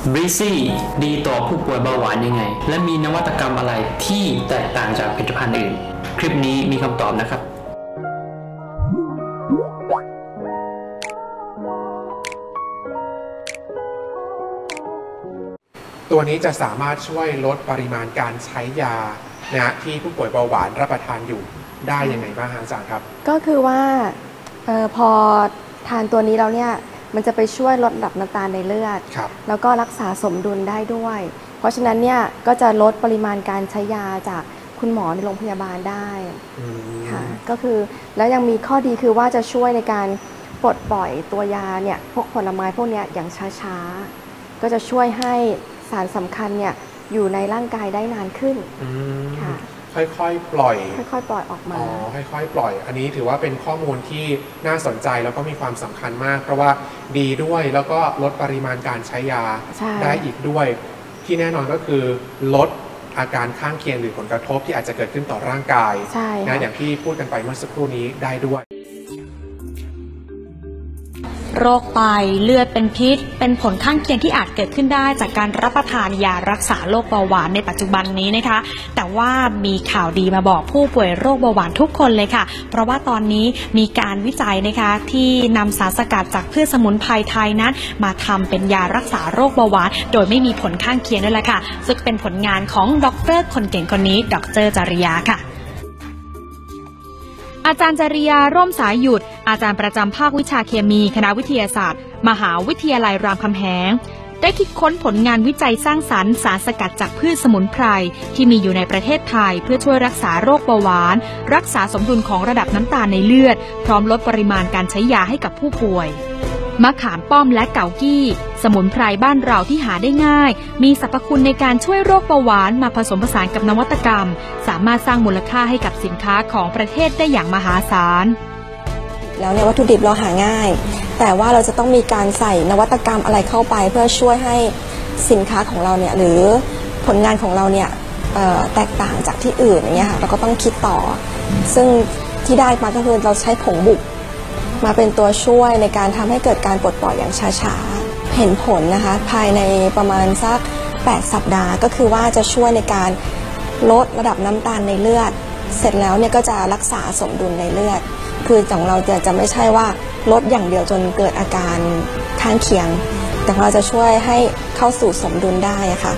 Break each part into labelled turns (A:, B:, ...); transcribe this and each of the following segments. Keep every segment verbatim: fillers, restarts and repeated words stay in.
A: บริซี่ดีต่อผู้ป่วยเบาหวานยังไงและมีนวัตกรรมอะไรที่แตกต่างจากผลิตภัณฑ์อื่นคลิปนี้มีคำตอบนะครับ
B: ตัวนี้จะสามารถช่วยลดปริมาณการใช้ยานะที่ผู้ป่วยเบาหวานรับประทานอยู่ได้ยังไงบ้างอาจารย์ครับ
C: ก็คือว่าออพอทานตัวนี้แล้วเนี่ยมันจะไปช่วยลดระดับน้ำตาลในเลือดแล้วก็รักษาสมดุลได้ด้วยเพราะฉะนั้นเนี่ยก็จะลดปริมาณการใช้ยาจากคุณหมอในโรงพยาบาลได้ค่ะก็คือแล้วยังมีข้อดีคือว่าจะช่วยในการปลดปล่อยตัวยาเนี่ยพวกผลไม้พวกนี้อย่างช้าๆก็จะช่วยให้สารสำคัญเนี่ยอยู่ในร่างกายได้นานขึ้นค่ะ
B: ค่อยๆปล่อย
C: ค่อยๆปล่อยออกมา
B: อ๋อค่อยๆปล่อยอันนี้ถือว่าเป็นข้อมูลที่น่าสนใจแล้วก็มีความสำคัญมากเพราะว่าดีด้วยแล้วก็ลดปริมาณการใช้ยาได้อีกด้วยที่แน่นอนก็คือลดอาการข้างเคียงหรือผลกระทบที่อาจจะเกิดขึ้นต่อร่างกายนะอย่างที่พูดกันไปเมื่อสักครู่นี้ได้ด้วย
D: โรคไตเลือดเป็นพิษเป็นผลข้างเคียงที่อาจเกิดขึ้นได้จากการรับประทานยารักษาโรคเบาหวานในปัจจุบันนี้นะคะแต่ว่ามีข่าวดีมาบอกผู้ป่วยโรคเบาหวานทุกคนเลยค่ะเพราะว่าตอนนี้มีการวิจัยนะคะที่นำสารสกัดจากพืชสมุนไพรไทยนั้นมาทำเป็นยารักษาโรคเบาหวานโดยไม่มีผลข้างเคียงด้วยละค่ะซึ่งเป็นผลงานของดร.คนเก่งคนนี้ดร.จริยาค่ะอาจารย์จริยาร่มสายหยุดอาจารย์ประจำภาควิชาเคมีคณะวิทยาศาสตร์มหาวิทยาลัยรามคำแหงได้คิดค้นผลงานวิจัยสร้างสรรค์สารสกัดจากพืชสมุนไพรที่มีอยู่ในประเทศไทยเพื่อช่วยรักษาโรคเบาหวานรักษาสมดุลของระดับน้ำตาลในเลือดพร้อมลดปริมาณการใช้ยาให้กับผู้ป่วยมะขามป้อมและเกากี้สมุนไพรบ้านเราที่หาได้ง่ายมีสรรพคุณในการช่วยโรคเบาหวานมาผสมผสานกับนวัตกรรมสามารถสร้างมูลค่าให้กับสินค้าของประเทศได้อย่างมหาศาล
C: แล้วเนี่ยวัตถุดิบเราหาง่ายแต่ว่าเราจะต้องมีการใส่นวัตกรรมอะไรเข้าไปเพื่อช่วยให้สินค้าของเราเนี่ยหรือผลงานของเราเนี่ยแตกต่างจากที่อื่นอย่างเงี้ยค่ะเราก็ต้องคิดต่อซึ่งที่ได้มาก็คือเราใช้ผงบุกมาเป็นตัวช่วยในการทำให้เกิดการปลดปล่อยอย่างช้าๆเห็นผลนะคะภายในประมาณสักแปดสัปดาห์ก็คือว่าจะช่วยในการลดระดับน้ำตาลในเลือดเสร็จแล้วเนี่ยก็จะรักษาสมดุลในเลือดคือของเราจะจะไม่ใช่ว่าลดอย่างเดียวจนเกิดอาการข้างเคียงแต่เราจะช่วยให้เข้าสู่สมดุลได้ค่ะ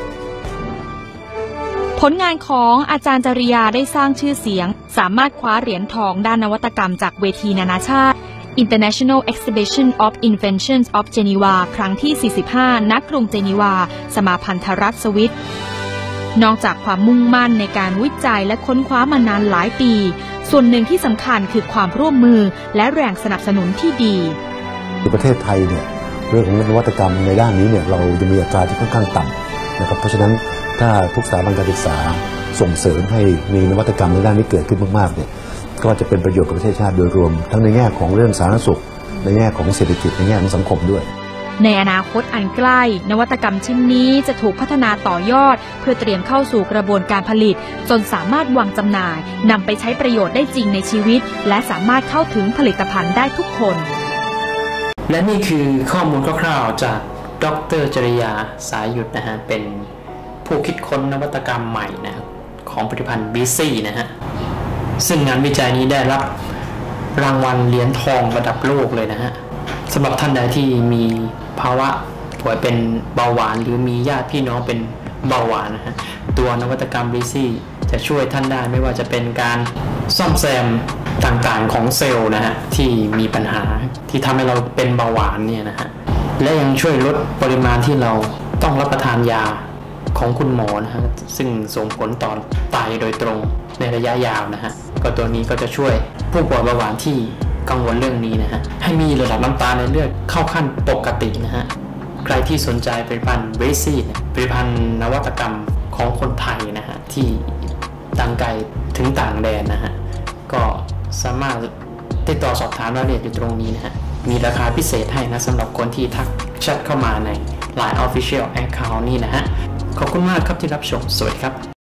D: ผลงานของอาจารย์จริยาได้สร้างชื่อเสียงสามารถคว้าเหรียญทองด้านนวัตกรรมจากเวทีนานาชาติ International Exhibition of Inventions of Geneva ครั้งที่ สี่สิบห้า ณ กรุงเจนีวาสมาพันธรัฐสวิสนอกจากความมุ่งมั่นในการวิจัยและค้นคว้ามานานหลายปีส่วนหนึ่งที่สำคัญคือความร่วมมือและแรงสนับสนุนที่ดี
E: ในประเทศไทยเนี่ยเรื่องของนวัตกรรมในด้านนี้เนี่ยเราจะมีอัตราที่ค่อนข้างต่ำนะครับเพราะฉะนั้นถ้าทุกสถาบันการศึกษาส่งเสริมให้มีนวัตกรรมในด้านนี้เกิดขึ้นมากๆเนี่ยก็จะเป็นประโยชน์กับประเทศชาติโดยรวมทั้งในแง่ของเรื่องสาธารณสุขในแง่ของเศรษฐกิจในแง่ของสังคมด้วย
D: ในอนาคตอันใกล้นวัตกรรมชิ้นนี้จะถูกพัฒนาต่อยอดเพื่อเตรียมเข้าสู่กระบวนการผลิตจนสามารถวางจำหน่ายนำไปใช้ประโยชน์ได้จริงในชีวิตและสามารถเข้าถึงผลิตภัณฑ์ได้ทุกคน
A: และนี่คือข้อมูลคร่าวๆจากดร.จริยาสายหยุดนะฮะเป็นผู้คิดค้นนวัตกรรมใหม่นะครับของผลิตภัณฑ์บริซี่นะฮะซึ่งงานวิจัยนี้ได้รับรางวัลเหรียญทองระดับโลกเลยนะฮะสำหรับท่านใดที่มีภาวะป่วยเป็นเบาหวานหรือมีญาติพี่น้องเป็นเบาหวานนะฮะตัวนวัตกรรมบริซี่จะช่วยท่านได้ไม่ว่าจะเป็นการซ่อมแซมต่างๆของเซลล์นะฮะที่มีปัญหาที่ทำให้เราเป็นเบาหวานเนี่ยนะฮะและยังช่วยลดปริมาณที่เราต้องรับประทานยาของคุณหมอนะฮะซึ่งส่งผลต่อไตโดยตรงในระยะยาวนะฮะก็ตัวนี้ก็จะช่วยผู้ป่วยเบาหวานที่กังวลเรื่องนี้นะฮะให้มีระดับน้ำตาลในเลือดเข้าขั้นปกตินะฮะใครที่สนใจผลิตภัณฑ์บริซี่ผลิตภัณฑ์นวัตกรรมของคนไทยนะฮะที่ต่างไกลถึงต่างแดนนะฮะก็สามารถติดต่อสอบถามรายละเอียดอยู่ตรงนี้นะฮะมีราคาพิเศษให้นะสำหรับคนที่ทักแชทเข้ามาใน ไลน์ Official Account นี่นะฮะขอบคุณมากครับที่รับชมสวัสดีครับ